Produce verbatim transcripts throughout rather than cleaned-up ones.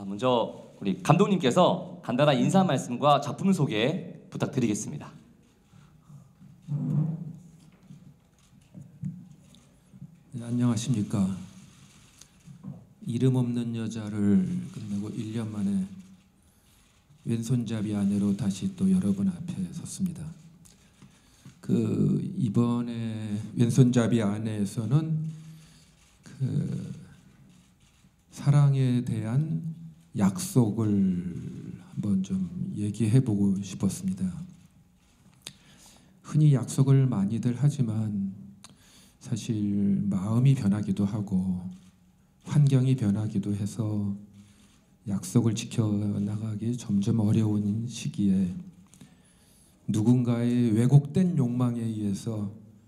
아, 먼저 우리 감독님께서 간단한 인사 말씀과 작품 소개 부탁드리겠습니다. 네, 안녕하십니까. 이름 없는 여자를 끝내고 일 년 만에 왼손잡이 아내로 다시 또 여러분 앞에 섰습니다. 그 이번에 왼손잡이 아내에서는 그 사랑에 대한 약속을 한번 좀 얘기해 보고 싶었습니다. 흔히 약속을 많이들 하지만 사실 마음이 변하기도 하고 환경이 변하기도 해서 약속을 지켜나가기 점점 어려운 시기에 누군가의 왜곡된 욕망에 의해서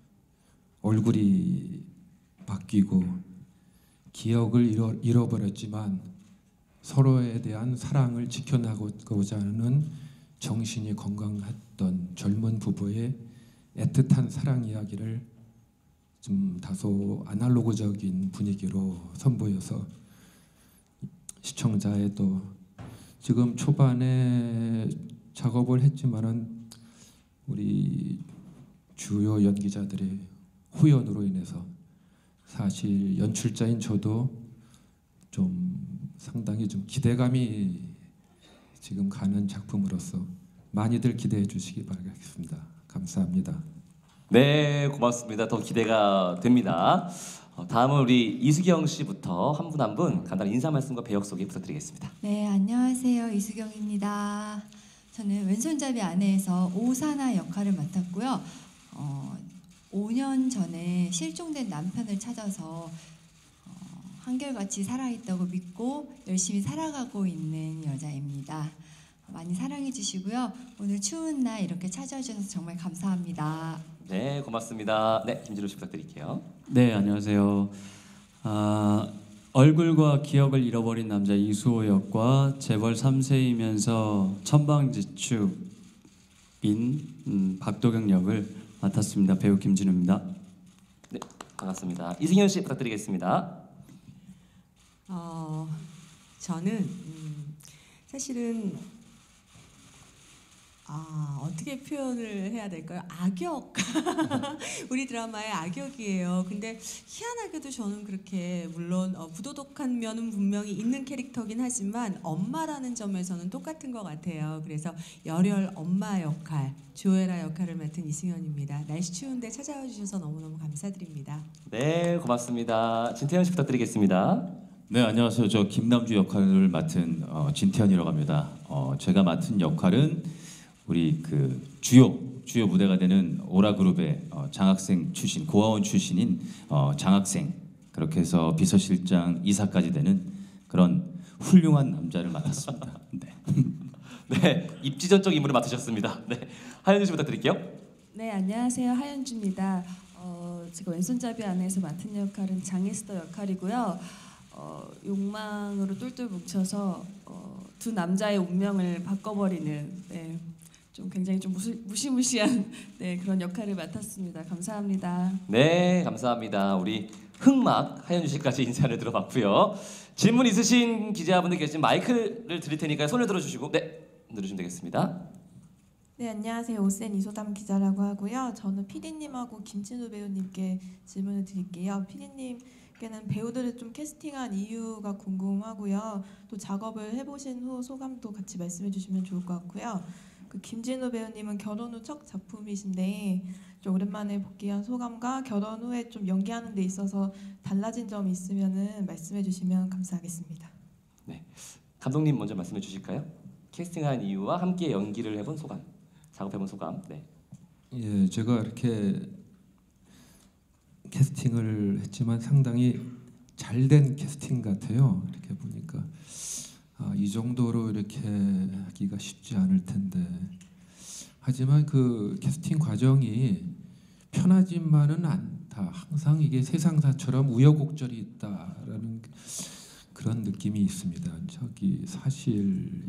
얼굴이 바뀌고 기억을 잃어, 잃어버렸지만 서로에 대한 사랑을 지켜나가고자 하는 정신이 건강했던 젊은 부부의 애틋한 사랑 이야기를 좀 다소 아날로그적인 분위기로 선보여서 시청자의 또 지금 초반에 작업을 했지만은 우리 주요 연기자들의 후연으로 인해서 사실 연출자인 저도 좀 상당히 좀 기대감이 지금 가는 작품으로서 많이들 기대해 주시기 바라겠습니다. 감사합니다. 네, 고맙습니다. 더 기대가 됩니다. 어, 다음은 우리 이수경 씨부터 한 분 한 분 간단한 인사 말씀과 배역 소개 부탁드리겠습니다. 네, 안녕하세요. 이수경입니다. 저는 왼손잡이 아내에서 오사나 역할을 맡았고요. 어, 오 년 전에 실종된 남편을 찾아서 어, 한결같이 살아있다고 믿고 열심히 살아가고 있는 여자입니다. 많이 사랑해 주시고요. 오늘 추운 날 이렇게 찾아와 주셔서 정말 감사합니다. 네, 고맙습니다. 네, 김진우 씨 부탁드릴게요. 네, 안녕하세요. 아, 얼굴과 기억을 잃어버린 남자 이수호 역과 재벌 삼 세이면서 천방지축인 음, 박도경 역을 맡았습니다. 배우 김진우입니다. 네, 반갑습니다. 이승현 씨 부탁드리겠습니다. 어, 저는 음, 사실은 아, 어떻게 표현을 해야 될까요? 악역. 우리 드라마의 악역이에요. 근데 희한하게도 저는 그렇게 물론 어, 부도덕한 면은 분명히 있는 캐릭터긴 하지만 엄마라는 점에서는 똑같은 것 같아요. 그래서 열혈 엄마 역할, 조에라 역할을 맡은 이승현입니다. 날씨 추운데 찾아와 주셔서 너무너무 감사드립니다. 네, 고맙습니다. 진태현 씨 부탁드리겠습니다. 네, 안녕하세요. 저 김남주 역할을 맡은 어, 진태현이라고 합니다. 어, 제가 맡은 역할은 우리 그 주요 주요 무대가 되는 오라그룹의 어, 장학생 출신 고아원 출신인 어, 장학생 그렇게 해서 비서실장 이사까지 되는 그런 훌륭한 남자를 맡았습니다. 네. 네, 입지전적 인물을 맡으셨습니다. 네, 하현주 씨 부탁드릴게요. 네, 안녕하세요. 하연주입니다. 어, 제가 왼손잡이 아내에서 맡은 역할은 장에스더 역할이고요. 어, 욕망으로 똘똘 뭉쳐서 어, 두 남자의 운명을 바꿔버리는 네, 좀 굉장히 좀 무시, 무시무시한 네, 그런 역할을 맡았습니다. 감사합니다. 네, 감사합니다. 우리 흑막 하현주 씨까지 인사를 들어봤고요. 질문 있으신 기자분들 계신 마이크를 드릴 테니까 손을 들어주시고 네, 누르시면 되겠습니다. 네, 안녕하세요. 오센 이소담 기자라고 하고요. 저는 피디님하고 김진우 배우님께 질문을 드릴게요. 피디님께는 배우들을 좀 캐스팅한 이유가 궁금하고요. 또 작업을 해보신 후 소감도 같이 말씀해 주시면 좋을 것 같고요. 그 김진우 배우님은 결혼 후 첫 작품이신데 좀 오랜만에 복귀한 소감과 결혼 후에 좀 연기하는 데 있어서 달라진 점이 있으면은 말씀해 주시면 감사하겠습니다. 네, 감독님 먼저 말씀해 주실까요? 캐스팅한 이유와 함께 연기를 해본 소감, 작업해본 소감. 네. 예, 제가 이렇게 캐스팅을 했지만 상당히 잘된 캐스팅 같아요. 이렇게 보니까 아, 이 정도로 이렇게 하기가 쉽지 않을 텐데 하지만 그 캐스팅 과정이 편하지만은 않다. 항상 이게 세상사처럼 우여곡절이 있다라는 그런 느낌이 있습니다. 저기 사실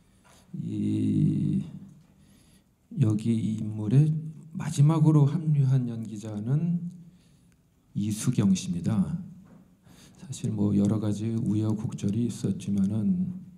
이 여기 이 인물의 마지막으로 합류한 연기자는 이수경 씨입니다. 사실 뭐 여러 가지 우여곡절이 있었지만은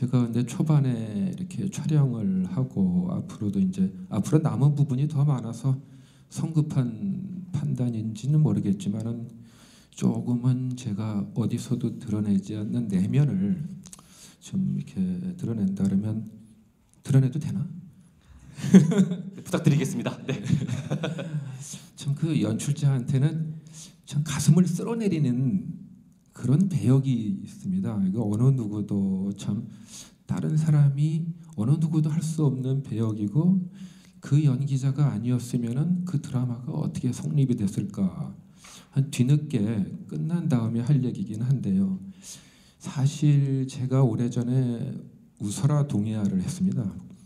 제가 근데 초반에 이렇게 촬영을 하고 앞으로도 이제 앞으로 남은 부분이 더 많아서 성급한 판단인지는 모르겠지만은 조금은 제가 어디서도 드러내지 않는 내면을 좀 이렇게 드러낸다 그러면 드러내도 되나? 네, 부탁드리겠습니다. 네. 참 그 연출자한테는 참 가슴을 쓸어내리는 그런 배역이 있습니다. 이거 어느 누구도 참 다른 사람이 어느 누구도 할 수 없는 배역이고 그 연기자가 아니었으면은 그 드라마가 어떻게 성립이 됐을까? 한 뒤늦게 끝난 다음에 할 얘기긴 한데요. 사실 제가 오래전에 웃어라 동해아를 했습니다.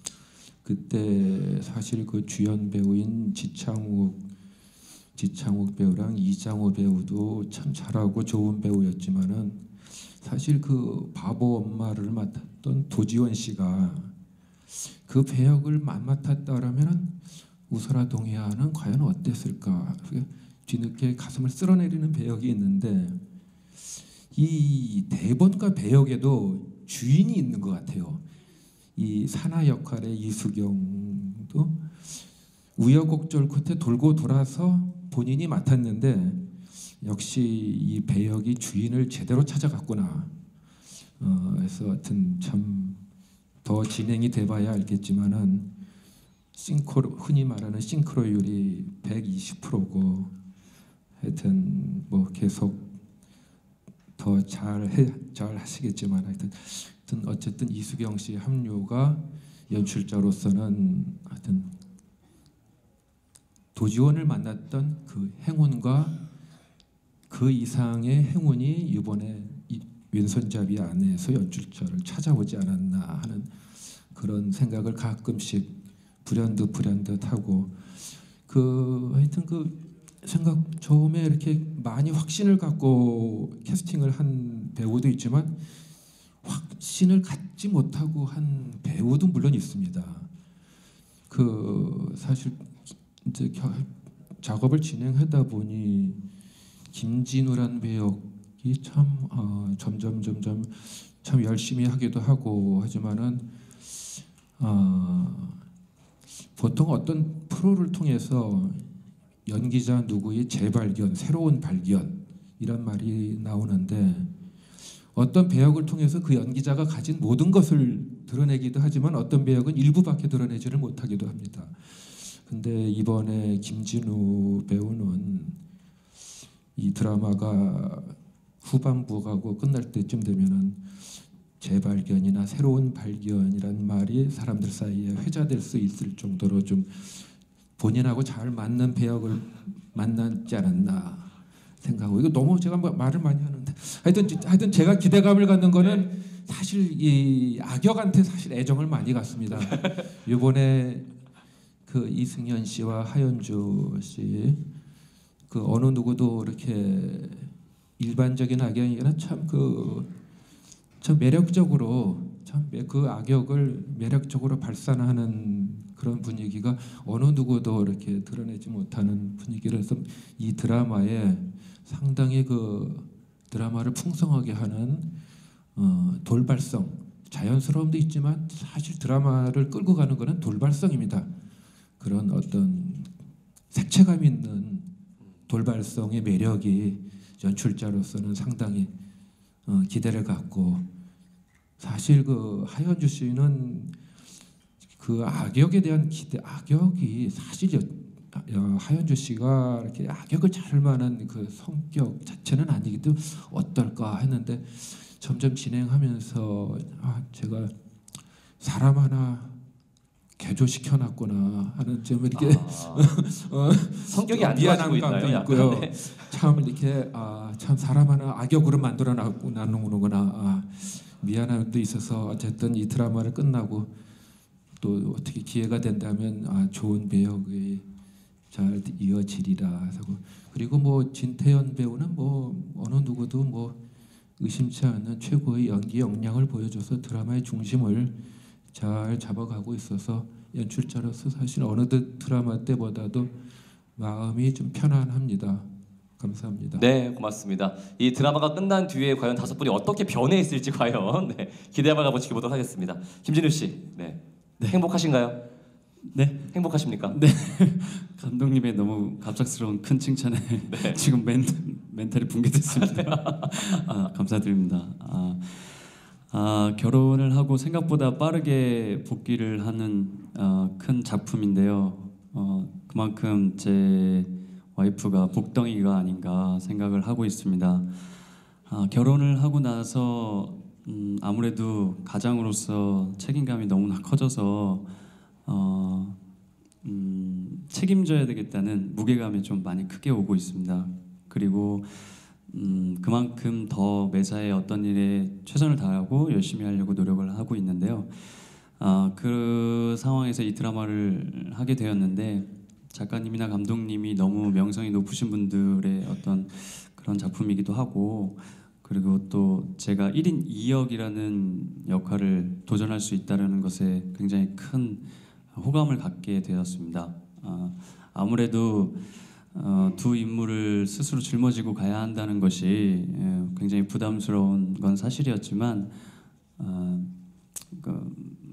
그때 사실 그 주연 배우인 지창욱 지창욱 배우랑 이장호 배우도 참 잘하고 좋은 배우였지만은 사실 그 바보 엄마를 맡았던 도지원 씨가 그 배역을 안 맡았다라면은 웃어라 동해아는 과연 어땠을까? 뒤늦게 가슴을 쓸어내리는 배역이 있는데 이 대본과 배역에도 주인이 있는 것 같아요. 이 사나 역할의 이수경도 우여곡절 끝에 돌고 돌아서 본인이 맡았는데 역시 이 배역이 주인을 제대로 찾아갔구나. 어, 그래서 하여튼 참 더 진행이 돼봐야 알겠지만은 싱크로 흔히 말하는 싱크로율이 백이십 퍼센트고 하여튼 뭐 계속 더 잘해 잘 하시겠지만 하여튼, 하여튼 어쨌든 이수경 씨 합류가 연출자로서는 하여튼 도지원을 만났던 그 행운과 그 이상의 행운이 이번에 이 왼손잡이 안에서 연출자를 찾아오지 않았나 하는 그런 생각을 가끔씩 불현듯 불현듯하고 그 하여튼 그 생각 처음에 이렇게 많이 확신을 갖고 캐스팅을 한 배우도 있지만 확신을 갖지 못하고 한 배우도 물론 있습니다. 그 사실 이제 작업을 진행하다 보니 김진우라는 배역이 참 어, 점점 점점 참 열심히 하기도 하고 하지만은 어, 보통 어떤 프로를 통해서 연기자 누구의 재발견, 새로운 발견 이런 말이 나오는데 어떤 배역을 통해서 그 연기자가 가진 모든 것을 드러내기도 하지만 어떤 배역은 일부밖에 드러내지를 못하기도 합니다. 근데 이번에 김진우 배우는 이 드라마가 후반부 가고 끝날 때쯤 되면은 재발견이나 새로운 발견이란 말이 사람들 사이에 회자될 수 있을 정도로 좀 본인하고 잘 맞는 배역을 만났지 않았나 생각하고 이거 너무 제가 뭐 말을 많이 하는데 하여튼 하여튼 제가 기대감을 갖는 거는 사실 이 악역한테 사실 애정을 많이 갖습니다. 이번에 그 이승현 씨와 하현주 씨 그 어느 누구도 이렇게 일반적인 악역이 아니라 참 그 참 매력적으로 참 그 악역을 매력적으로 발산하는 그런 분위기가 어느 누구도 이렇게 드러내지 못하는 분위기를 해서 이 드라마에 상당히 그 드라마를 풍성하게 하는 어, 돌발성, 자연스러움도 있지만 사실 드라마를 끌고 가는 것은 돌발성입니다. 그런 어떤 색채감 있는 돌발성의 매력이 연출자로서는 상당히 어, 기대를 갖고 사실 그 하현주 씨는 그 악역에 대한 기대, 악역이 사실 하현주 씨가 이렇게 악역을 잘 할 만한 그 성격 자체는 아니기도 어떨까 했는데 점점 진행하면서 아 제가 사람 하나 개조시켜놨구나 하는 좀 이렇게 아, 어, 성격이 안 좋아지고 미안한 있나요? 감도 있고요. 약간, 네. 참 이렇게 아, 참 사람 하나 악역으로 만들어 놨구나. 아, 미안함도 있어서 어쨌든 이 드라마를 끝나고 또 어떻게 기회가 된다면 아, 좋은 배역이 잘 이어지리라. 그리고 뭐 진태현 배우는 뭐 어느 누구도 뭐 의심치 않는 최고의 연기 역량을 보여줘서 드라마의 중심을 잘 잡아가고 있어서 연출자로서 사실 어느 드라마 때보다도 마음이 좀 편안합니다. 감사합니다. 네, 고맙습니다. 이 드라마가 끝난 뒤에 과연 다섯 분이 어떻게 변해 있을지 과연 네, 기대 한번 가보 지켜보도록 하겠습니다. 김진우 씨, 네, 네. 행복하신가요? 네. 행복하십니까? 네. 감독님의 너무 갑작스러운 큰 칭찬에 네. 지금 멘, 멘탈이 붕괴됐습니다. 아, 감사드립니다. 아, 아, 결혼을 하고 생각보다 빠르게 복귀를 하는 어, 큰 작품인데요. 어, 그만큼 제 와이프가 복덩이가 아닌가 생각을 하고 있습니다. 아, 결혼을 하고 나서 음, 아무래도 가장으로서 책임감이 너무나 커져서 어, 음, 책임져야 되겠다는 무게감이 좀 많이 크게 오고 있습니다. 그리고 음, 그만큼 더 매사에 어떤 일에 최선을 다하고 열심히 하려고 노력을 하고 있는데요. 아, 그 상황에서 이 드라마를 하게 되었는데 작가님이나 감독님이 너무 명성이 높으신 분들의 어떤 그런 작품이기도 하고, 그리고 또 제가 일 인 이 역이라는 역할을 도전할 수 있다는 것에 굉장히 큰 호감을 갖게 되었습니다. 아, 아무래도 어, 두 인물을 스스로 짊어지고 가야 한다는 것이 예, 굉장히 부담스러운 건 사실이었지만 어, 그,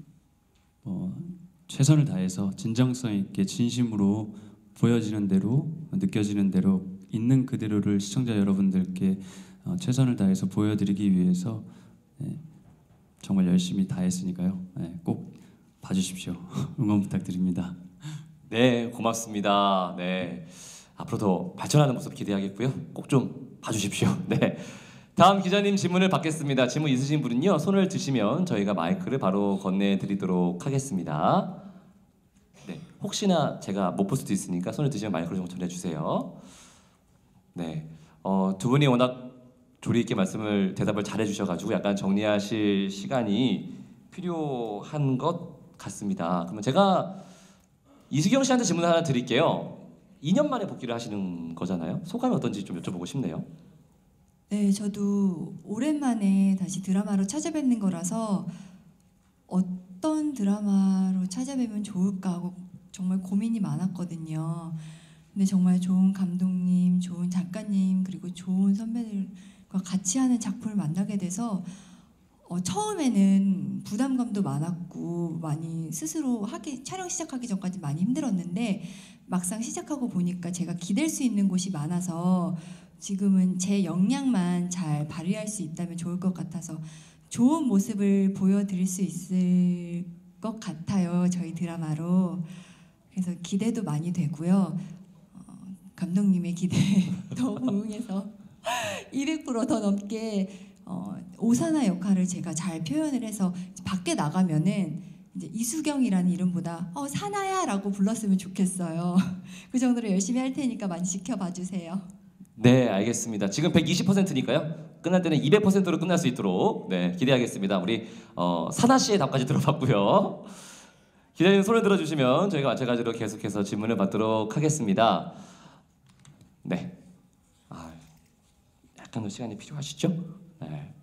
뭐, 최선을 다해서 진정성 있게 진심으로 보여지는 대로 느껴지는 대로 있는 그대로를 시청자 여러분들께 어, 최선을 다해서 보여드리기 위해서 예, 정말 열심히 다했으니까요. 예, 꼭 봐주십시오. 응원 부탁드립니다. 네, 고맙습니다. 네, 앞으로도 발전하는 모습 기대하겠고요. 꼭 좀 봐주십시오. 네, 다음 기자님 질문을 받겠습니다. 질문 있으신 분은요, 손을 드시면 저희가 마이크를 바로 건네드리도록 하겠습니다. 네, 혹시나 제가 못 볼 수도 있으니까 손을 드시면 마이크를 좀 전해주세요. 네, 어, 두 분이 워낙 조리 있게 말씀을 대답을 잘 해주셔가지고 약간 정리하실 시간이 필요한 것 같습니다. 그러면 제가 이수경 씨한테 질문 하나 드릴게요. 이 년 만에 복귀를 하시는 거잖아요. 소감이 어떤지 좀 여쭤보고 싶네요. 네, 저도 오랜만에 다시 드라마로 찾아뵙는 거라서 어떤 드라마로 찾아뵈면 좋을까 하고 정말 고민이 많았거든요. 근데 정말 좋은 감독님, 좋은 작가님, 그리고 좋은 선배들과 같이 하는 작품을 만나게 돼서 어, 처음에는 부담감도 많았고 많이 스스로 하기 촬영 시작하기 전까지 많이 힘들었는데 막상 시작하고 보니까 제가 기댈 수 있는 곳이 많아서 지금은 제 역량만 잘 발휘할 수 있다면 좋을 것 같아서 좋은 모습을 보여드릴 수 있을 것 같아요. 저희 드라마로. 그래서 기대도 많이 되고요. 어, 감독님의 기대에 너무 응해서 이백 퍼센트 더 넘게 어, 오사나 역할을 제가 잘 표현을 해서 밖에 나가면은 이제 이수경이라는 이름보다 어 사나야라고 불렀으면 좋겠어요. 그 정도로 열심히 할 테니까 많이 지켜봐 주세요. 네, 알겠습니다. 지금 백이십 퍼센트니까요. 끝날 때는 이백 퍼센트로 끝날 수 있도록 네, 기대하겠습니다. 우리 어, 사나 씨의 답까지 들어봤고요. 기자님 손을 들어주시면 저희가 마찬가지로 계속해서 질문을 받도록 하겠습니다. 네, 아, 약간 더 시간이 필요하시죠? 네.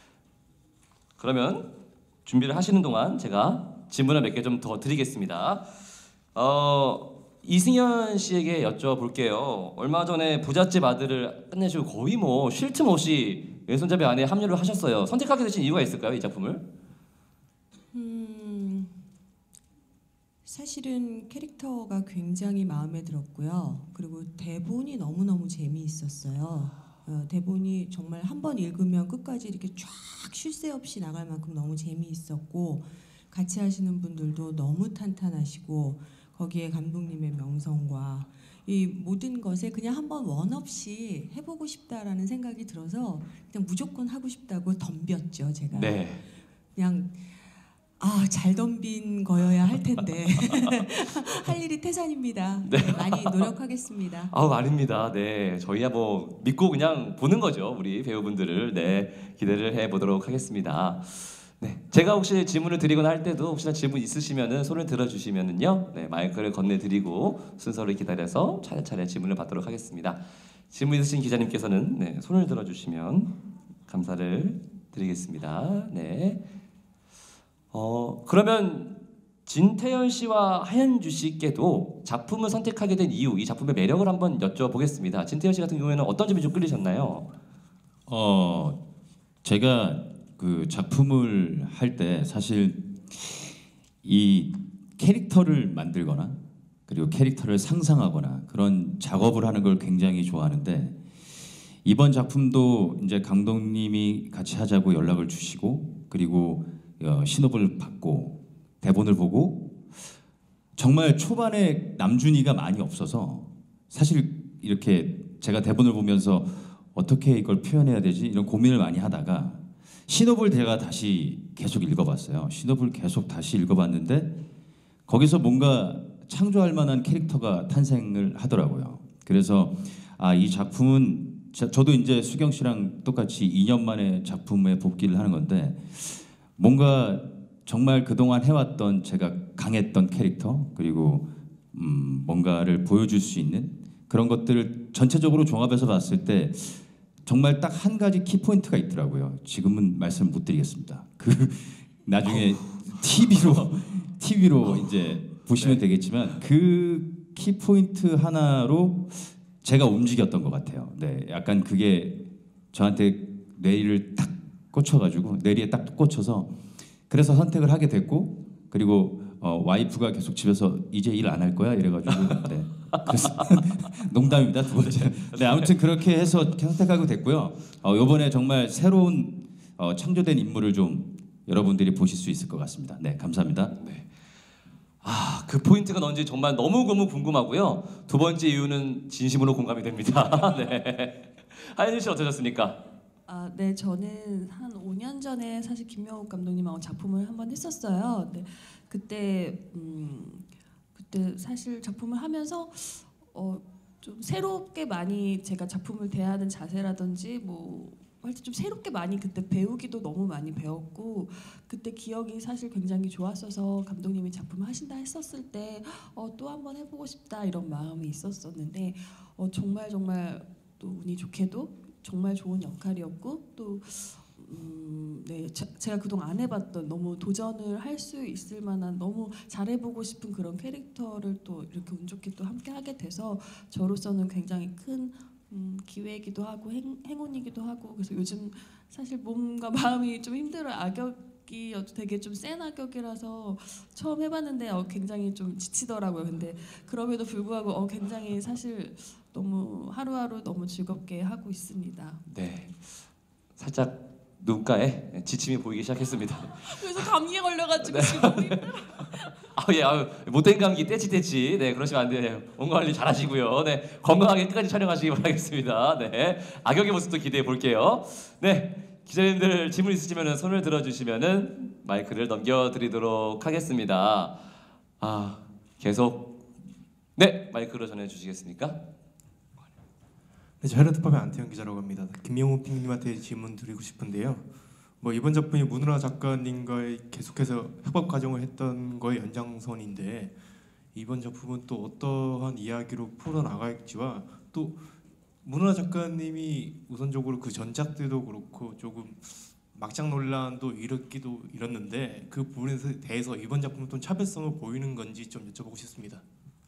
그러면 준비를 하시는 동안 제가 질문을 몇 개 좀 더 드리겠습니다. 어, 이승현 씨에게 여쭤볼게요. 얼마 전에 부잣집 아들을 끝내시고 거의 뭐 쉴 틈 없이 왼손잡이 안에 합류를 하셨어요. 선택하게 되신 이유가 있을까요, 이 작품을? 음, 사실은 캐릭터가 굉장히 마음에 들었고요. 그리고 대본이 너무너무 재미있었어요. 어, 대본이 정말 한 번 읽으면 끝까지 이렇게 쫙 쉴 새 없이 나갈 만큼 너무 재미있었고 같이 하시는 분들도 너무 탄탄하시고 거기에 감독님의 명성과 이 모든 것에 그냥 한번 원 없이 해보고 싶다라는 생각이 들어서 그냥 무조건 하고 싶다고 덤볐죠, 제가. 네. 그냥 아, 잘 덤빈 거여야 할 텐데 할 일이 태산입니다. 네. 네, 많이 노력하겠습니다. 아우, 아닙니다. 네, 저희야 뭐 믿고 그냥 보는 거죠, 우리 배우분들을. 네, 기대를 해 보도록 하겠습니다. 네, 제가 혹시 질문을 드리거나 할 때도 혹시나 질문 있으시면은 손을 들어주시면은요, 네, 마이크를 건네드리고 순서를 기다려서 차례차례 질문을 받도록 하겠습니다. 질문 있으신 기자님께서는 네, 손을 들어주시면 감사를 드리겠습니다. 네. 어, 그러면 진태현 씨와 하현주 씨께도 작품을 선택하게 된 이유, 이 작품의 매력을 한번 여쭤보겠습니다. 진태현 씨 같은 경우에는 어떤 점이 좀 끌리셨나요? 어 제가 그 작품을 할 때 사실 이 캐릭터를 만들거나 그리고 캐릭터를 상상하거나 그런 작업을 하는 걸 굉장히 좋아하는데 이번 작품도 이제 감독님이 같이 하자고 연락을 주시고 그리고 어, 신호를 받고 대본을 보고 정말 초반에 남준이가 많이 없어서 사실 이렇게 제가 대본을 보면서 어떻게 이걸 표현해야 되지 이런 고민을 많이 하다가 신호를 제가 다시 계속 읽어봤어요. 신호를 계속 다시 읽어봤는데 거기서 뭔가 창조할 만한 캐릭터가 탄생을 하더라고요. 그래서 아, 이 작품은 저, 저도 이제 수경 씨랑 똑같이 이 년 만에 작품에 복귀를 하는 건데 뭔가 정말 그동안 해왔던 제가 강했던 캐릭터 그리고 음, 뭔가를 보여줄 수 있는 그런 것들을 전체적으로 종합해서 봤을 때 정말 딱 한 가지 키포인트가 있더라고요. 지금은 말씀 못 드리겠습니다. 그 나중에 티비로 티비로 이제 보시면 되겠지만 그 키포인트 하나로 제가 움직였던 것 같아요. 네, 약간 그게 저한테 뇌를 딱 꽂혀가지고 뇌리에 딱 꽂혀서 그래서 선택을 하게 됐고 그리고 어, 와이프가 계속 집에서 이제 일 안 할 거야 이래가지고 네. 그래서 농담입니다 두 번째. 네, 아무튼 그렇게 해서 선택하게 됐고요. 어, 이번에 정말 새로운 어, 창조된 인물을 좀 여러분들이 보실 수 있을 것 같습니다. 네, 감사합니다. 네. 아, 그 포인트가 뭔지 정말 너무너무 궁금하고요. 두 번째 이유는 진심으로 공감이 됩니다. 네. 하현주 씨 어떠셨습니까? 아, 네, 저는 한 오 년 전에 사실 김명욱 감독님하고 작품을 한번 했었어요. 네, 그때 음, 그때 사실 작품을 하면서 어, 좀 새롭게 많이 제가 작품을 대하는 자세라든지 뭐 하여튼 좀 새롭게 많이 그때 배우기도 너무 많이 배웠고 그때 기억이 사실 굉장히 좋았어서 감독님이 작품을 하신다 했었을 때 어, 또 한번 해보고 싶다 이런 마음이 있었었는데 어, 정말 정말 또 운이 좋게도 정말 좋은 역할이었고 또 음, 네, 자, 제가 그동안 안 해봤던 너무 도전을 할 수 있을 만한 너무 잘해보고 싶은 그런 캐릭터를 또 이렇게 운 좋게 또 함께 하게 돼서 저로서는 굉장히 큰 음, 기회이기도 하고 행, 행운이기도 하고 그래서 요즘 사실 몸과 마음이 좀 힘들어요. 악역이 되게 좀 센 악역이라서 처음 해봤는데 어, 굉장히 좀 지치더라고요. 근데 그럼에도 불구하고 어, 굉장히 사실 너무 하루하루 너무 즐겁게 하고 있습니다. 네, 살짝 눈가에 지침이 보이기 시작했습니다. 그래서 감기에 걸려가지고 네. 지금 너무 힘들어요. 아, 예, 아유, 못된 감기 떼치 떼치. 네, 그러시면 안 돼요. 몸 관리 잘하시고요. 네, 건강하게 끝까지 촬영하시기 바라겠습니다. 네, 악역의 모습도 기대해 볼게요. 네, 기자님들 질문 있으시면 손을 들어주시면은 마이크를 넘겨드리도록 하겠습니다. 아, 계속 네, 마이크로 전해주시겠습니까? 네, 저 헤르트팝의 안태현 기자라고 합니다. 김명훈 핑님한테 질문 드리고 싶은데요. 뭐 이번 작품이 문은하 작가님과의 계속해서 협업 과정을 했던 거의 연장선인데 이번 작품은 또 어떠한 이야기로 풀어나갈지와 또 문은하 작가님이 우선적으로 그 전작들도 그렇고 조금 막장 논란도 일으키도 일었는데 그 부분에 대해서 이번 작품은 좀 차별성을 보이는 건지 좀 여쭤보고 싶습니다.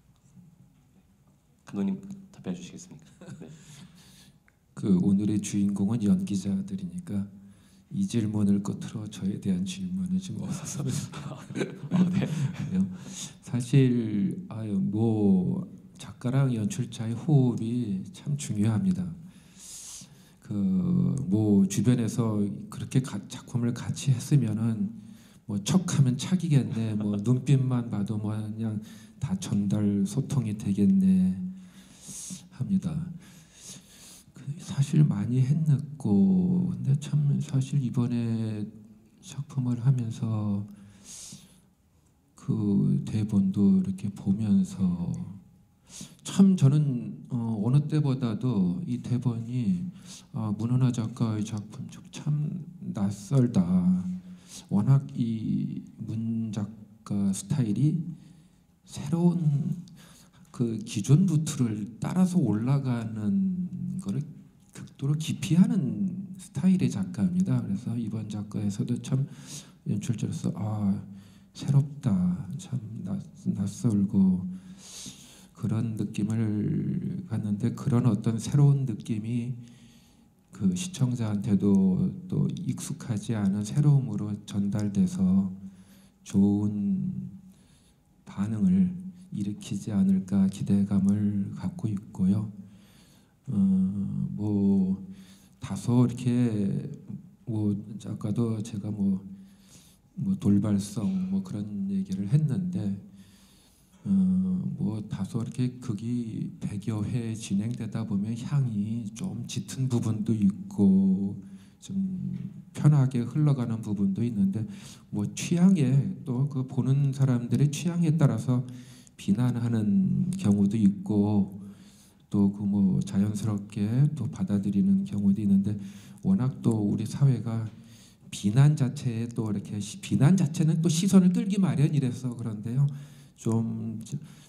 감독님 답변해 주시겠습니까? 네. 그 오늘의 주인공은 연기자들이니까 이 질문을 끝으로 저에 대한 질문을 좀 없어서 어, 네. 사실 아유 뭐 작가랑 연출자의 호흡이 참 중요합니다. 그 뭐 주변에서 그렇게 가, 작품을 같이 했으면은 뭐 척하면 착이겠네, 뭐 눈빛만 봐도 뭐 그냥 다 전달 소통이 되겠네 합니다. 사실 많이 했고 근데 참 사실 이번에 작품을 하면서 그 대본도 이렇게 보면서 참 저는 어, 어느 때보다도 이 대본이 아, 문은하 작가의 작품 중 참 낯설다. 워낙 이 문 작가 스타일이 새로운 그 기존 루트를 따라서 올라가는 거를 극도로 기피하는 스타일의 작가입니다. 그래서 이번 작가에서도 참 연출자로서 아 새롭다, 참 낯, 낯설고 그런 느낌을 갖는데 그런 어떤 새로운 느낌이 그 시청자한테도 또 익숙하지 않은 새로움으로 전달돼서 좋은 반응을 일으키지 않을까 기대감을 갖고 있고요. 어, 뭐 다소 이렇게 뭐 아까도 제가 뭐, 뭐 돌발성 뭐 그런 얘기를 했는데 어, 뭐 다소 이렇게 극이 백여 회 진행되다 보면 향이 좀 짙은 부분도 있고 좀 편하게 흘러가는 부분도 있는데 뭐 취향에 또 그 보는 사람들의 취향에 따라서 비난하는 경우도 있고 또 그 뭐 자연스럽게 또 받아들이는 경우도 있는데 워낙 또 우리 사회가 비난 자체에 또 이렇게 시- 비난 자체는 또 시선을 끌기 마련이라서 그런데요. 좀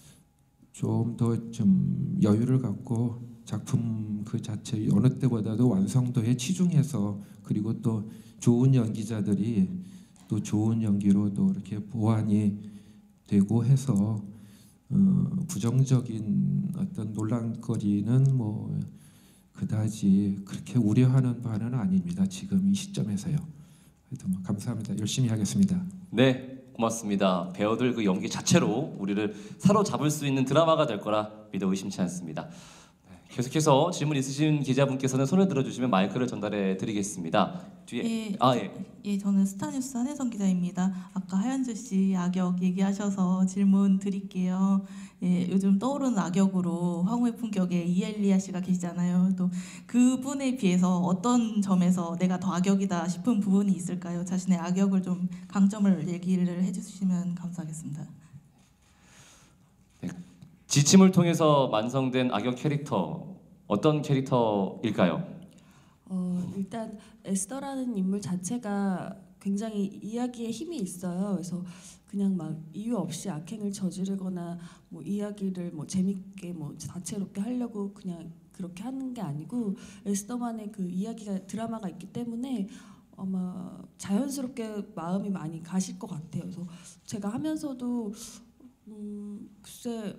좀 더 좀 여유를 갖고 작품 그 자체 어느 때보다도 완성도에 치중해서 그리고 또 좋은 연기자들이 또 좋은 연기로 또 이렇게 보완이 되고 해서 어, 부정적인 어떤 논란거리는 뭐 그다지 그렇게 우려하는 바는 아닙니다. 지금 이 시점에서요. 하여튼 뭐 감사합니다. 열심히 하겠습니다. 네, 고맙습니다. 배우들 그 연기 자체로 우리를 사로잡을 수 있는 드라마가 될 거라 믿어 의심치 않습니다. 네, 계속해서 질문 있으신 기자분께서는 손을 들어주시면 마이크를 전달해 드리겠습니다. 뒤에 예, 아 예. 예, 저는 스타뉴스 한혜성 기자입니다. 아까 하현주 씨 악역 얘기하셔서 질문 드릴게요. 예, 요즘 떠오르는 악역으로 황후의 품격에 이엘리아 씨가 계시잖아요. 또 그분에 비해서 어떤 점에서 내가 더 악역이다 싶은 부분이 있을까요? 자신의 악역을 좀 강점을 얘기를 해주시면 감사하겠습니다. 지침을 통해서 완성된 악역 캐릭터 어떤 캐릭터일까요? 어, 일단 에스더라는 인물 자체가 굉장히 이야기에 힘이 있어요. 그래서 그냥 막 이유 없이 악행을 저지르거나 뭐 이야기를 뭐 재밌게 뭐 다채롭게 하려고 그냥 그렇게 하는 게 아니고 에스더만의 그 이야기가 드라마가 있기 때문에 아마 자연스럽게 마음이 많이 가실 것 같아요. 그래서 제가 하면서도 음, 글쎄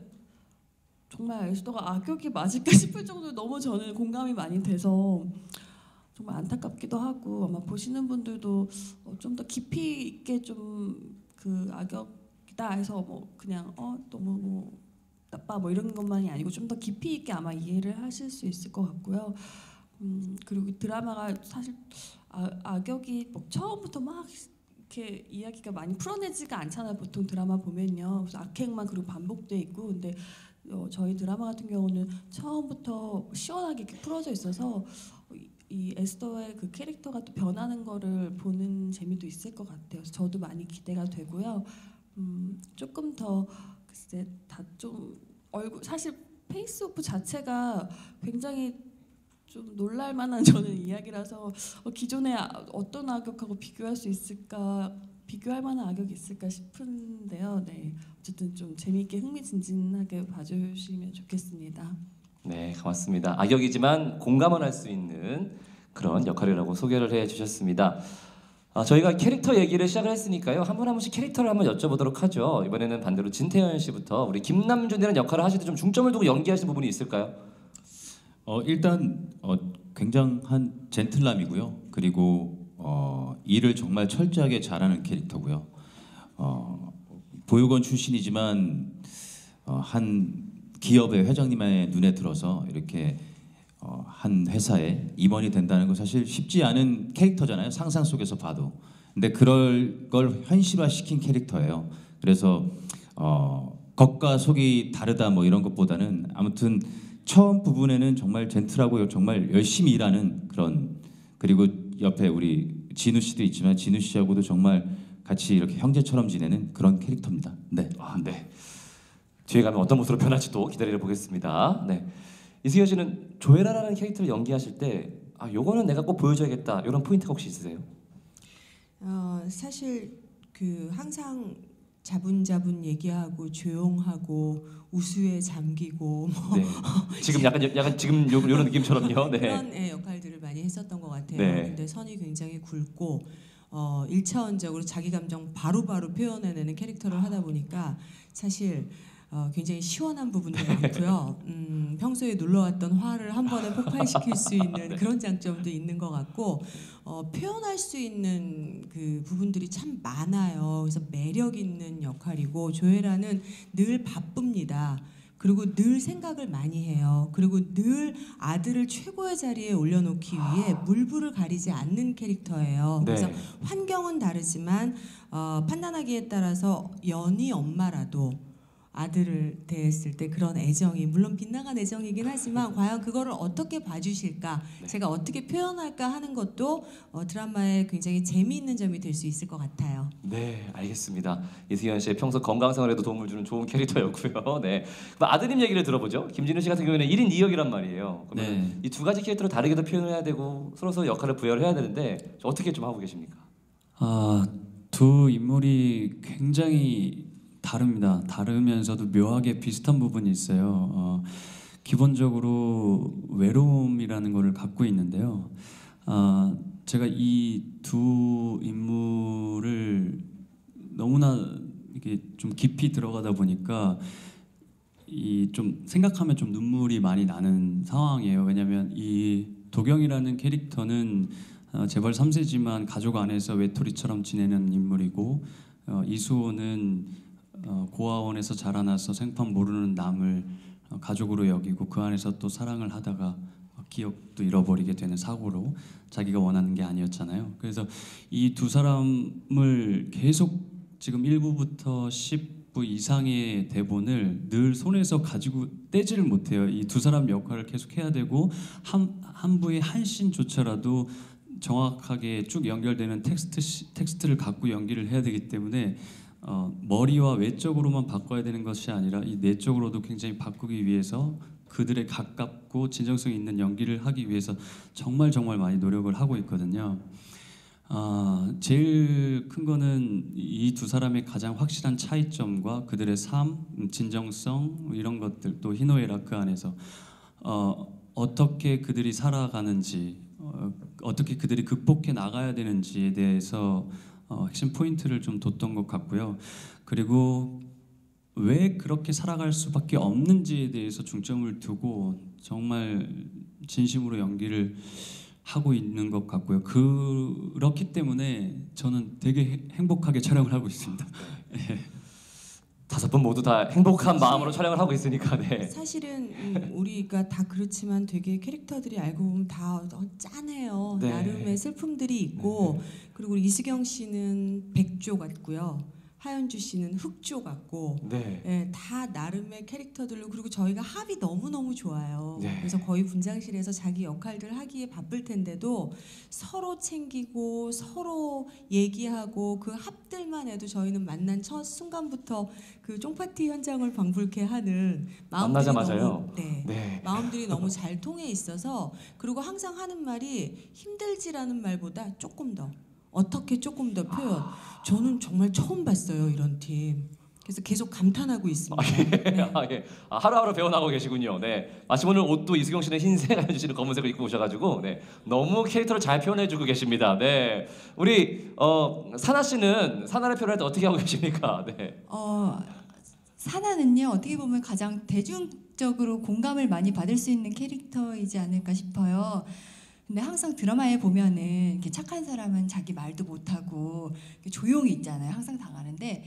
정말 에스더가 악역이 맞을까 싶을 정도로 너무 저는 공감이 많이 돼서 정말 안타깝기도 하고 아마 보시는 분들도 어, 좀 더 깊이 있게 좀 그 악역이다 해서 뭐 그냥 어 너무 뭐 나빠 뭐 이런 것만이 아니고 좀 더 깊이 있게 아마 이해를 하실 수 있을 것 같고요. 음 그리고 드라마가 사실 아, 악역이 뭐 처음부터 막 이렇게 이야기가 많이 풀어내지가 않잖아요. 보통 드라마 보면요. 그래서 악행만 그리고 반복돼 있고 근데 어, 저희 드라마 같은 경우는 처음부터 시원하게 이렇게 풀어져 있어서 이, 이 에스더의 그 캐릭터가 또 변하는 거를 보는 재미도 있을 것 같아요. 그래서 저도 많이 기대가 되고요. 음, 조금 더 글쎄 다 좀 얼굴 사실 페이스오프 자체가 굉장히 좀 놀랄만한 저는 이야기라서 어, 기존의 아, 어떤 악역하고 비교할 수 있을까 비교할 만한 악역이 있을까 싶은데요. 네, 어쨌든 좀 재미있게 흥미진진하게 봐주시면 좋겠습니다. 네, 고맙습니다. 악역이지만 공감을 할 수 있는 그런 역할이라고 소개를 해주셨습니다. 아, 저희가 캐릭터 얘기를 시작을 했으니까요. 한 분 한 분씩 캐릭터를 한번 여쭤보도록 하죠. 이번에는 반대로 진태현 씨부터 우리 김남준이라는 역할을 하실 때 좀 중점을 두고 연기하신 부분이 있을까요? 어, 일단 어, 굉장한 젠틀남이고요. 그리고 어, 일을 정말 철저하게 잘하는 캐릭터고요. 어, 보육원 출신이지만 어, 한 기업의 회장님의 눈에 들어서 이렇게 어, 한 회사에 임원이 된다는 건 사실 쉽지 않은 캐릭터잖아요. 상상 속에서 봐도. 근데 그럴 걸 현실화시킨 캐릭터예요. 그래서 어, 겉과 속이 다르다 뭐 이런 것보다는 아무튼 처음 부분에는 정말 젠틀하고 정말 열심히 일하는 그런 그리고 옆에 우리 진우 씨도 있지만 진우 씨하고도 정말 같이 이렇게 형제처럼 지내는 그런 캐릭터입니다. 네. 아, 네. 뒤에 가면 어떤 모습으로 변할지도 기다려 보겠습니다. 네. 이승현 씨는 조에라라는 캐릭터를 연기하실 때 아, 요거는 내가 꼭 보여줘야겠다. 이런 포인트가 혹시 있으세요? 어, 사실 그 항상 자분자분 얘기하고 조용하고 우수에 잠기고 뭐 네. 지금 약간 약간 지금 요, 요런 느낌처럼요. 네. 그런 예, 역할들을 많이 했었던 것 같아요. 네. 근데 선이 굉장히 굵고 어, 일차원적으로 자기 감정 바로바로 표현해내는 캐릭터를 하다 보니까 사실 어, 굉장히 시원한 부분도 많고요. 음, 평소에 눌러왔던 화를 한 번에 폭발시킬 수 있는 그런 장점도 있는 것 같고 어, 표현할 수 있는 그 부분들이 참 많아요. 그래서 매력 있는 역할이고 조혜라는 늘 바쁩니다. 그리고 늘 생각을 많이 해요. 그리고 늘 아들을 최고의 자리에 올려놓기 위해 물불을 가리지 않는 캐릭터예요. 그래서 네. 환경은 다르지만 어, 판단하기에 따라서 연희 엄마라도 아들을 대했을 때 그런 애정이 물론 빗나간 애정이긴 하지만 과연 그거를 어떻게 봐주실까 네. 제가 어떻게 표현할까 하는 것도 어, 드라마의 굉장히 재미있는 점이 될 수 있을 것 같아요. 네, 알겠습니다. 이수연 씨의 평소 건강 생활에도 도움을 주는 좋은 캐릭터였고요. 네, 그럼 아드님 얘기를 들어보죠. 김진우 씨 같은 경우에는 일 인 이 역이란 말이에요. 그러면 네. 이 두 가지 캐릭터를 다르게도 표현을 해야 되고 서로 서로 역할을 부여를 해야 되는데 어떻게 좀 하고 계십니까? 아, 두 인물이 굉장히 다릅니다. 다르면서도 묘하게 비슷한 부분이 있어요. 어, 기본적으로 외로움이라는 것을 갖고 있는데요. 아, 제가 이 두 인물을 너무나 이게 좀 깊이 들어가다 보니까 이 좀 생각하면 좀 눈물이 많이 나는 상황이에요. 왜냐하면 이 도경이라는 캐릭터는 어, 재벌 삼 세지만 가족 안에서 외톨이처럼 지내는 인물이고 어, 이수호는 어, 고아원에서 자라나서 생판 모르는 남을 어, 가족으로 여기고 그 안에서 또 사랑을 하다가 어, 기억도 잃어버리게 되는 사고로 자기가 원하는 게 아니었잖아요. 그래서 이 두 사람을 계속 지금 일 부부터 십 부 이상의 대본을 늘 손에서 가지고 떼지를 못해요. 이 두 사람 역할을 계속 해야 되고 한, 한 부의 한 씬조차라도 정확하게 쭉 연결되는 텍스트 시, 텍스트를 갖고 연기를 해야 되기 때문에 어, 머리와 외적으로만 바꿔야 되는 것이 아니라 이 내적으로도 굉장히 바꾸기 위해서 그들의 가깝고 진정성 있는 연기를 하기 위해서 정말 정말 많이 노력을 하고 있거든요. 아, 제일 큰 거는 이 두 사람의 가장 확실한 차이점과 그들의 삶, 진정성 이런 것들 또 희노애락 그 안에서 어, 어떻게 그들이 살아가는지 어, 어떻게 그들이 극복해 나가야 되는지에 대해서 어, 핵심 포인트를 좀 뒀던 것 같고요. 그리고 왜 그렇게 살아갈 수밖에 없는지에 대해서 중점을 두고 정말 진심으로 연기를 하고 있는 것 같고요. 그렇기 때문에 저는 되게 행복하게 촬영을 하고 있습니다. 네. 다섯 분 모두 다 행복한 마음으로 촬영을 하고 있으니까 네. 사실은 음, 우리가 다 그렇지만 되게 캐릭터들이 알고 보면 다 짠해요. 네. 나름의 슬픔들이 있고 네. 그리고 우리 이수경 씨는 백조 같고요. 하연주 씨는 흑조 같고 네. 예, 다 나름의 캐릭터들로 그리고 저희가 합이 너무너무 좋아요. 네. 그래서 거의 분장실에서 자기 역할들 하기에 바쁠 텐데도 서로 챙기고 서로 얘기하고 그 합들만 해도 저희는 만난 첫 순간부터 그 쫑파티 현장을 방불케 하는 마음들이 만나자마자요. 너무 네. 네. 마음들이 너무 잘 통해 있어서 그리고 항상 하는 말이 힘들지라는 말보다 조금 더 어떻게 조금 더 표현. 저는 정말 처음 봤어요 이런 팀. 그래서 계속 감탄하고 있습니다. 아, 예. 네. 아, 예. 아, 하루하루 배워나가고 계시군요. 네. 마침 오늘 옷도 이수경 씨는 흰색, 하연주 씨는 검은색을 입고 오셔가지고 네. 너무 캐릭터를 잘 표현해주고 계십니다. 네. 우리 어, 사나 씨는 사나를 표현할 때 어떻게 하고 계십니까? 네. 어, 사나는요 어떻게 보면 가장 대중적으로 공감을 많이 받을 수 있는 캐릭터이지 않을까 싶어요. 근데 항상 드라마에 보면은 이렇게 착한 사람은 자기 말도 못하고 조용히 있잖아요. 항상 당하는데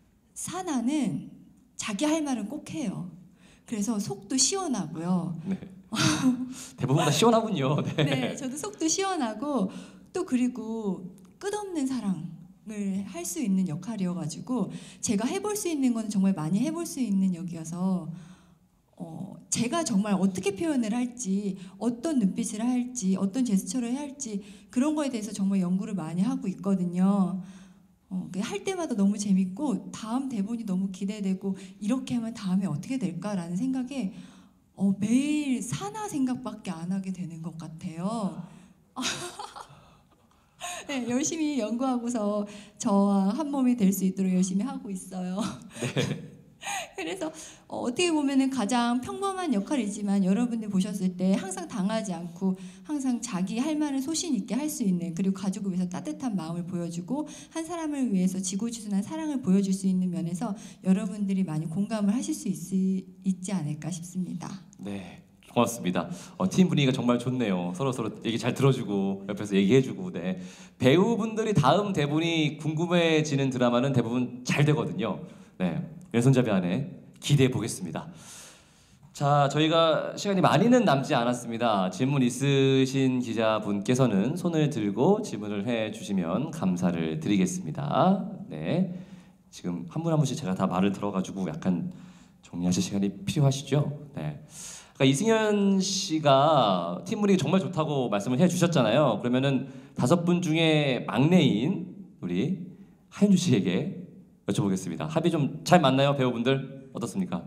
사나는 자기 할 말은 꼭 해요. 그래서 속도 시원하고요. 네. 대부분 다 시원하군요. 네. 네, 저도 속도 시원하고 또 그리고 끝없는 사랑을 할 수 있는 역할이어가지고 제가 해볼 수 있는 건 정말 많이 해볼 수 있는 역이어서 어, 제가 정말 어떻게 표현을 할지 어떤 눈빛을 할지 어떤 제스처를 해야 할지 그런 거에 대해서 정말 연구를 많이 하고 있거든요. 어, 할 때마다 너무 재밌고 다음 대본이 너무 기대되고 이렇게 하면 다음에 어떻게 될까라는 생각에 어, 매일 사나 생각밖에 안 하게 되는 것 같아요. 네, 열심히 연구하고서 저와 한 몸이 될 수 있도록 열심히 하고 있어요. 네. 그래서 어, 어떻게 보면은 가장 평범한 역할이지만 여러분들 보셨을 때 항상 당하지 않고 항상 자기 할 말을 소신 있게 할 수 있는, 그리고 가족을 위해서 따뜻한 마음을 보여주고 한 사람을 위해서 지고지순한 사랑을 보여줄 수 있는 면에서 여러분들이 많이 공감을 하실 수 있, 있지 않을까 싶습니다. 네, 고맙습니다. 어, 팀 분위기가 정말 좋네요. 서로 서로 얘기 잘 들어주고 옆에서 얘기해주고. 네, 배우분들이 다음 대본이 궁금해지는 드라마는 대부분 잘 되거든요. 네, 왼손잡이 안에 기대해 보겠습니다. 자, 저희가 시간이 많이는 남지 않았습니다. 질문 있으신 기자분께서는 손을 들고 질문을 해주시면 감사를 드리겠습니다. 네, 지금 한 분 한 분씩 제가 다 말을 들어가지고 약간 정리하실 시간이 필요하시죠? 네. 그러니까 이승현 씨가 팀 분위기 정말 좋다고 말씀을 해주셨잖아요. 그러면은 다섯 분 중에 막내인 우리 하윤주 씨에게 여쭤보겠습니다. 합이 좀 잘 맞나요, 배우분들? 어떻습니까?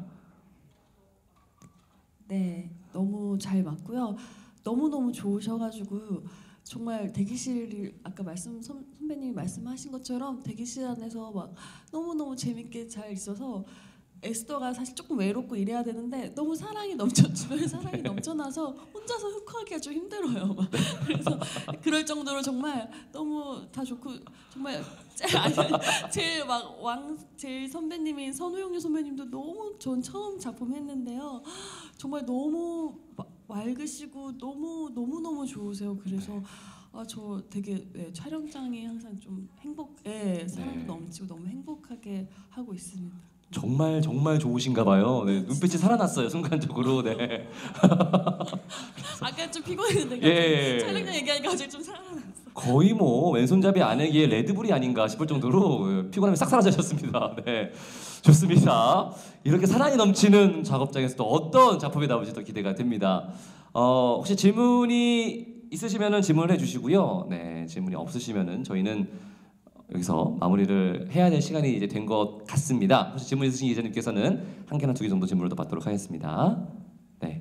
네, 너무 잘 맞고요. 너무 너무 좋으셔가지고 정말 대기실이 아까 말씀 선, 선배님이 말씀하신 것처럼 대기실 안에서 막 너무 너무 재밌게 잘 있어서. 에스더가 사실 조금 외롭고 이래야 되는데 너무 사랑이 넘쳐 주변에 사랑이 넘쳐나서 혼자서 흑화하기가 좀 힘들어요. 막. 그래서 그럴 정도로 정말 너무 다 좋고 정말 제일, 아니, 제일 막 왕 제일 선배님인 선우용유 선배님도 너무 전 처음 작품 했는데요. 정말 너무 맑으시고 너무 너무 너무 좋으세요. 그래서 아, 저 되게 네, 촬영장이 항상 좀 행복, 예, 사랑도 네. 넘치고 너무 행복하게 하고 있습니다. 정말 정말 좋으신가 봐요. 네, 눈빛이 살아났어요 순간적으로. 네. 아까 좀 피곤했는데 예. 촬영장 얘기하니까 갑자기 좀 살아났어. 거의 뭐 왼손잡이 아내기에 레드불이 아닌가 싶을 정도로 피곤함이 싹 사라지셨습니다. 네, 좋습니다. 이렇게 사랑이 넘치는 작업장에서도 어떤 작품이 나올지 더 기대가 됩니다. 어, 혹시 질문이 있으시면은 질문을 해주시고요. 네, 질문이 없으시면은 저희는 여기서 마무리를 해야 될 시간이 이제 된 것 같습니다. 혹시 질문 있으신 기자님께서는 한 개나 두 개 정도 질문을 더 받도록 하겠습니다. 네,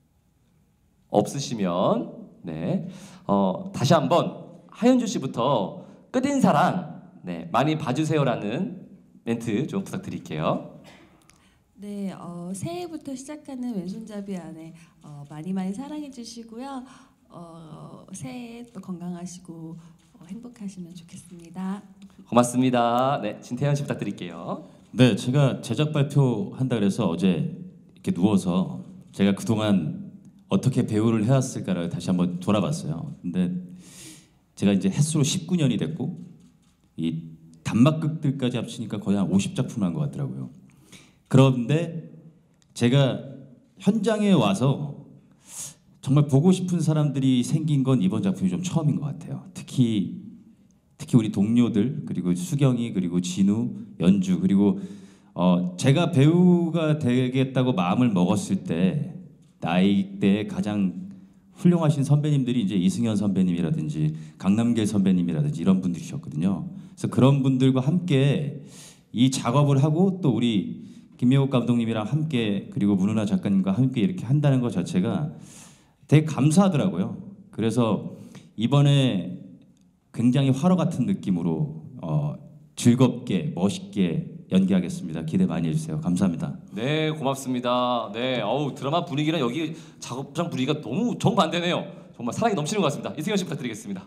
없으시면 네, 어, 다시 한번 하윤주 씨부터 끝인사랑 네, 많이 봐주세요라는 멘트 좀 부탁드릴게요. 네, 어, 새해부터 시작하는 왼손잡이 안에 어, 많이 많이 사랑해 주시고요. 어, 새해 또 건강하시고 어, 행복하시면 좋겠습니다. 고맙습니다. 네, 진태현 씨 부탁드릴게요. 네, 제가 제작 발표한다 그래서 어제 이렇게 누워서 제가 그동안 어떻게 배우를 해왔을까를 다시 한번 돌아봤어요. 근데 제가 이제 횟수로 십구 년이 됐고 이 단막극들까지 합치니까 거의 한 오십 작품을 한 것 같더라고요. 그런데 제가 현장에 와서 정말 보고 싶은 사람들이 생긴 건 이번 작품이 좀 처음인 것 같아요. 특히 특히 우리 동료들, 그리고 수경이, 그리고 진우, 연주, 그리고 어 제가 배우가 되겠다고 마음을 먹었을 때 나이대에 가장 훌륭하신 선배님들이 이제 이승현 선배님이라든지 강남길 선배님이라든지 이런 분들이셨거든요. 그래서 그런 분들과 함께 이 작업을 하고 또 우리 김명욱 감독님이랑 함께, 그리고 문은하 작가님과 함께 이렇게 한다는 것 자체가 되게 감사하더라고요. 그래서 이번에 굉장히 화로 같은 느낌으로 어, 즐겁게 멋있게 연기하겠습니다. 기대 많이 해주세요. 감사합니다. 네, 고맙습니다. 네, 어우 드라마 분위기랑 여기 작업장 분위기가 너무 정반대네요. 정말 사랑이 넘치는 것 같습니다. 이승현 씨 부탁드리겠습니다.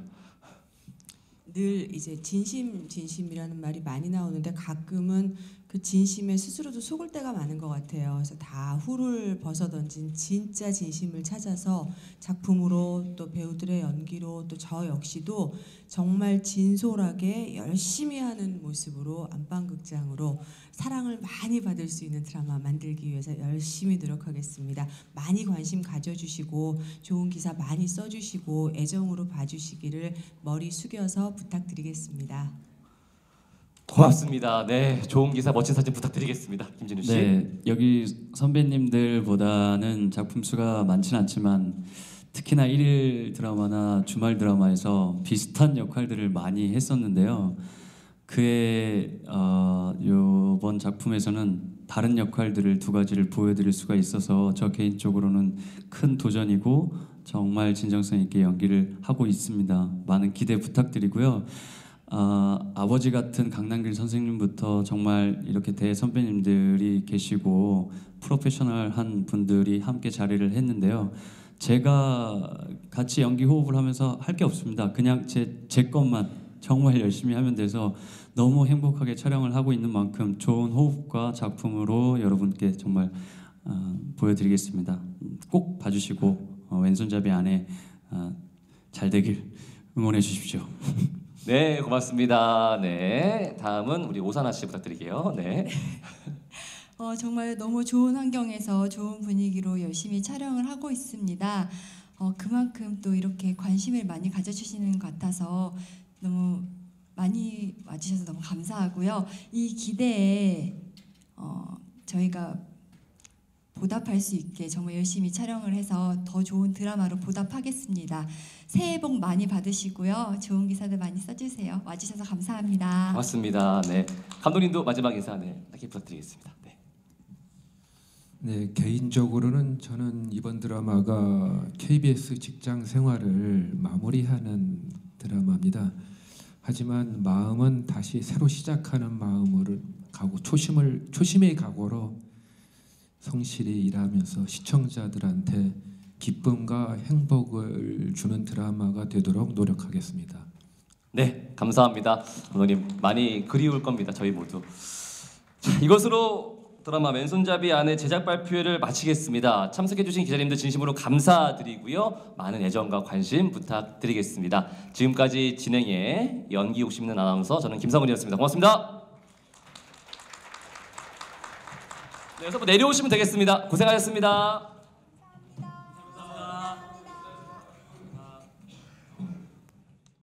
늘 이제 진심 진심이라는 말이 많이 나오는데 가끔은 그 진심에 스스로도 속을 때가 많은 것 같아요. 그래서 다 후를 벗어던진 진짜 진심을 찾아서 작품으로 또 배우들의 연기로 또 저 역시도 정말 진솔하게 열심히 하는 모습으로 안방극장으로 사랑을 많이 받을 수 있는 드라마 만들기 위해서 열심히 노력하겠습니다. 많이 관심 가져주시고 좋은 기사 많이 써주시고 애정으로 봐주시기를 머리 숙여서 부탁드리겠습니다. 고맙습니다. 네, 좋은 기사, 멋진 사진 부탁드리겠습니다. 김진우 씨. 네, 여기 선배님들보다는 작품 수가 많지는 않지만 특히나 일일 드라마나 주말 드라마에서 비슷한 역할들을 많이 했었는데요. 그의 어, 이번 작품에서는 다른 역할들을 두 가지를 보여드릴 수가 있어서 저 개인적으로는 큰 도전이고 정말 진정성 있게 연기를 하고 있습니다. 많은 기대 부탁드리고요. 아, 아버지 같은 강남길 선생님부터 정말 이렇게 대 선배님들이 계시고 프로페셔널한 분들이 함께 자리를 했는데요. 제가 같이 연기 호흡을 하면서 할 게 없습니다. 그냥 제, 제 것만 정말 열심히 하면 돼서 너무 행복하게 촬영을 하고 있는 만큼 좋은 호흡과 작품으로 여러분께 정말 어, 보여드리겠습니다. 꼭 봐주시고 어, 왼손잡이 안에 어, 잘 되길 응원해 주십시오. 네, 고맙습니다. 네, 다음은 우리 오사나 씨 부탁드릴게요. 네. 어, 정말 너무 좋은 환경에서 좋은 분위기로 열심히 촬영을 하고 있습니다. 어, 그만큼 또 이렇게 관심을 많이 가져주시는 것 같아서 너무 많이 와주셔서 너무 감사하고요. 이 기대에 어, 저희가 보답할 수 있게 정말 열심히 촬영을 해서 더 좋은 드라마로 보답하겠습니다. 새해 복 많이 받으시고요. 좋은 기사들 많이 써주세요. 와주셔서 감사합니다. 고맙습니다. 네, 감독님도 마지막 인사 네, 딱히 부탁드리겠습니다. 네. 네, 개인적으로는 저는 이번 드라마가 케이비에스 직장 생활을 마무리하는 드라마입니다. 하지만 마음은 다시 새로 시작하는 마음으로 가고 초심을 초심의 각오로 성실히 일하면서 시청자들한테 기쁨과 행복을 주는 드라마가 되도록 노력하겠습니다. 네, 감사합니다. 감독님 많이 그리울 겁니다. 저희 모두. 자, 이것으로 드라마 왼손잡이 안에 제작 발표를 마치겠습니다. 참석해주신 기자님들 진심으로 감사드리고요. 많은 애정과 관심 부탁드리겠습니다. 지금까지 진행의 연기 욕심 있는 아나운서 저는 김성훈이었습니다. 고맙습니다. 네, 여러분 내려오시면 되겠습니다. 고생하셨습니다.